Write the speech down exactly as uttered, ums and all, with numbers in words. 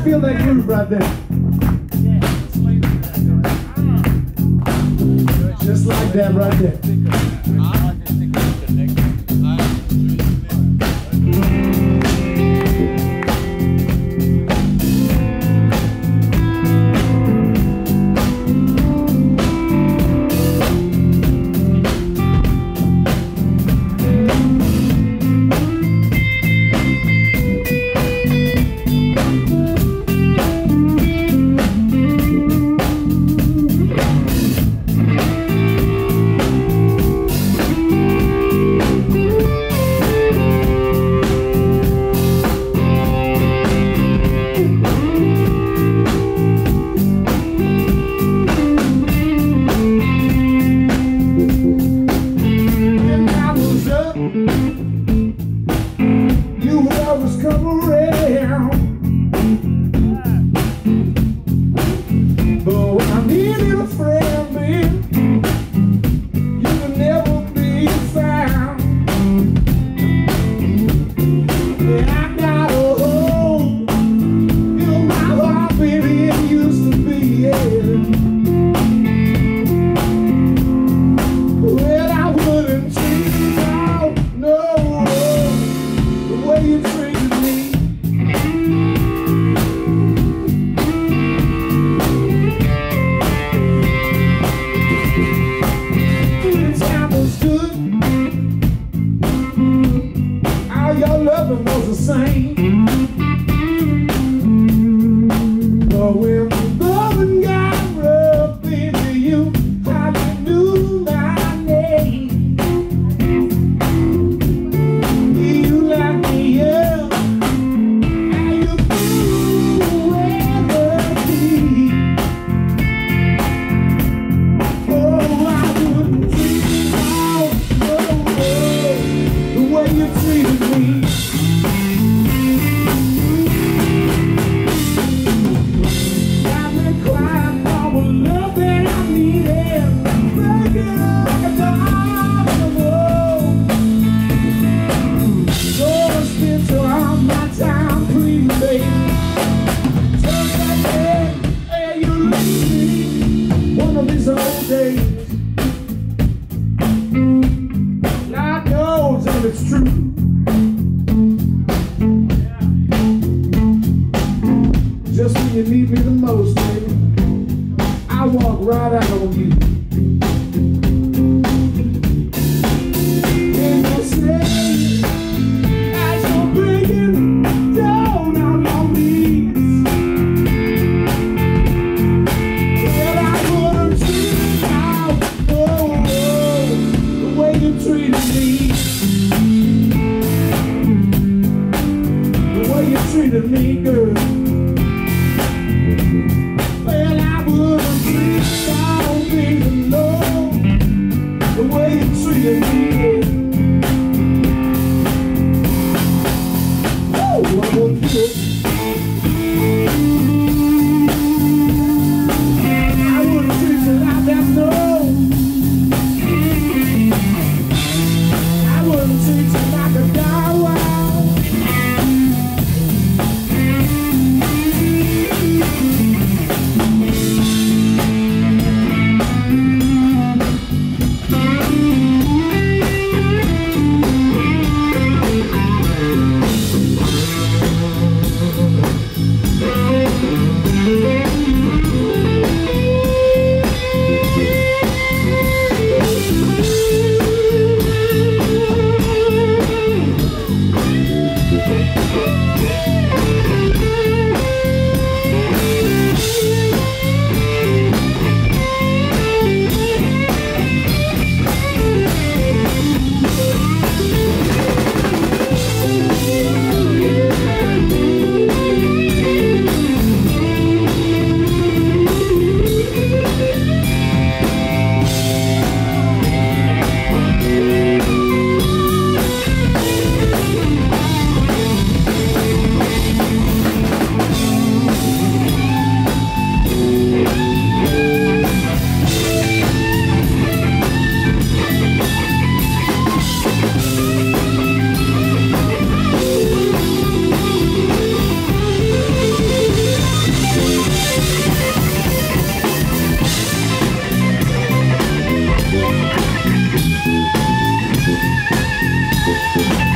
feel that groove right there. Just like that right there. You would always come around, but when I needed a friend, man, you could never be found. Yeah, I got a home in my heart, baby, it used to be, yeah. Well, I wouldn't treat you out, no, the way you treated me. The time was good, all your loving was the same. But when the loving got rough, baby, you hardly knew my name. You locked me up, and you threw away the key. Oh, I wouldn't treat you out, no, no, the way you treated me. Got me crying for the love that I needed, breaking like a dog in the road. So I spent all my time pleading, baby. Just like that, hey, you leave me one of these old days. God knows that it's true. Just when you need me the most, baby, I walk right out on you. And you say, as you're breaking down on your knees, well, I wouldn't treat you out, oh, oh, the way you treated me. The way you treated me, girl. Well, I wouldn't treat you out, baby. Thank